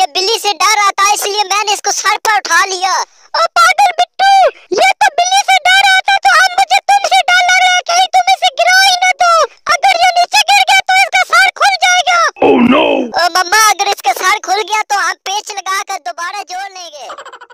बिल्ली से डर रहा था इसलिए मैंने इसको सर पर उठा लिया। ओ पागल बिट्टू, ये तो बिल्ली से डर रहा था तो अब मुझे तुमसे डर लग रहा है, कहीं तुम इसे गिरा ही ना दो। अगर ये नीचे गिर गया तो इसका सर खुल जाएगा। Oh no! ओ मम्मा, अगर इसका सर खुल गया तो हम पेच लगा कर दोबारा जोड़ लेंगे।